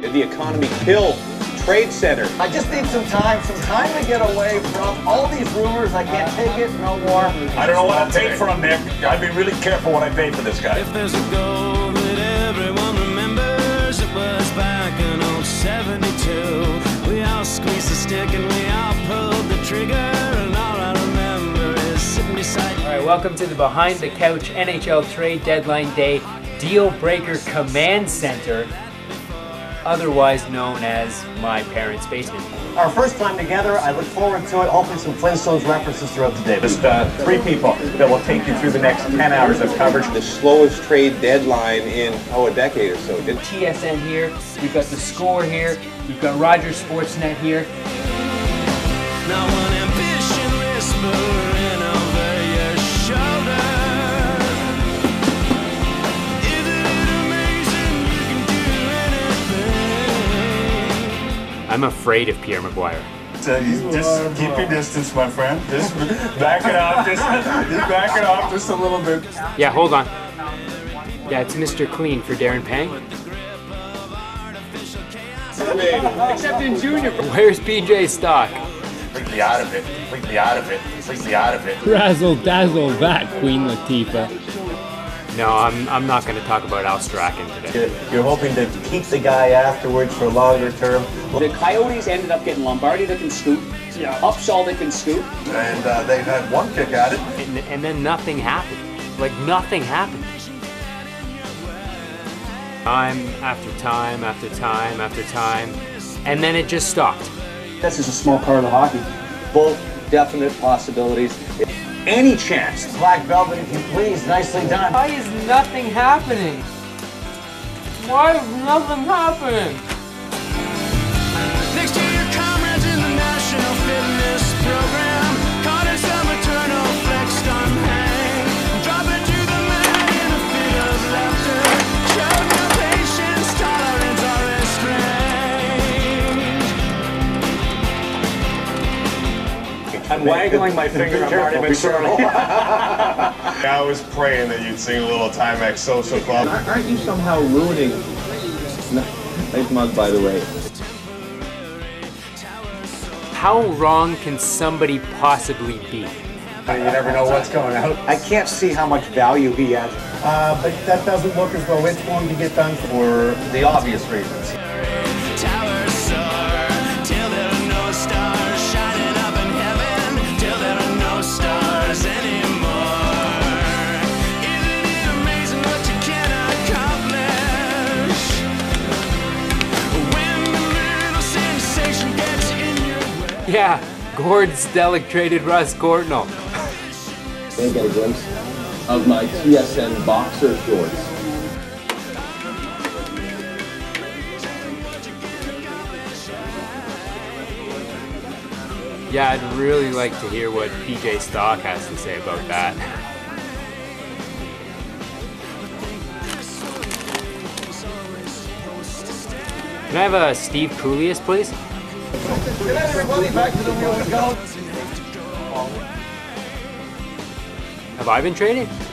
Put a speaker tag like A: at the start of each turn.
A: The economy killed Trade Center.
B: I just need some time to get away from all these rumors. I can't take it no more.
C: I don't know what I paid for him, Nick. I'd be really careful what I pay for this guy.
D: If there's a goal that everyone remembers, it was back in old 72. We all squeezed the stick and we all pulled the trigger, and all I remember is sitting beside you.
E: All right, welcome to the Behind the Couch NHL Trade Deadline Day Deal Breaker Command Center, otherwise known as my parents' basement.
B: Our first time together, I look forward to it. Hopefully some Flintstones references throughout the day.
C: Just three people that will take you through the next 10 hours of coverage.
A: The slowest trade deadline in, a decade or so.
E: TSN here, we've got The Score here, we've got Rogers Sportsnet here.
D: Now one ambition whispering over your shoulder. Isn't it amazing you can do anything?
E: I'm afraid of Pierre McGuire.
C: Just keep your distance, my friend. Just back it up. Just back it up just a little bit.
E: Yeah, hold on. Yeah, it's Mr. Clean for Darren Pang. Except in junior. Where's PJ Stock?
C: Completely out of it. Completely out of it. Completely out of it.
F: Razzle dazzle that, Queen Latifah.
E: No, I'm not going to talk about Al Strachan today.
B: You're hoping to keep the guy afterwards for longer term.
G: The Coyotes ended up getting Lombardi that can scoop, Upshaw that can scoop.
C: And they've had one kick at it.
E: And then nothing happened. Like, nothing happened. Time after time after time after time, and then it just stopped.
G: This is a small part of the hockey. Both definite possibilities. Any chance.
B: Black velvet, if you please. Nicely done.
E: Why is nothing happening? Why is nothing happening?
D: Next to your comrades in the National Fitness Program, caught in some eternal flexed on hang. Drop it to the mat in a fit of laughter. Show no patience, tolerance or restraint.
G: I'm waggling my finger at Marty McSorley.
C: I was praying that you'd sing a little Timex Social Club.
H: Aren't you somehow ruining... Nice mug, by the way.
E: How wrong can somebody possibly be?
C: You never know what's going out.
B: I can't see how much value he has. But that doesn't look as though it's going to get done for the obvious reasons.
D: Towers soar till there are no stars shining up in heaven, till there are no stars anymore. Isn't it amazing what you can accomplish when the little sensation gets in your way?
E: Yeah, Gord Stellick traded Russ Courtnall.
H: Can I get a glimpse of my TSN boxer shorts?
E: Yeah, I'd really like to hear what PJ Stock has to say about that. Can I have a Steve Kouleas, please?
B: Good night, everybody. Back to the wheel we go.
E: Have I been traded?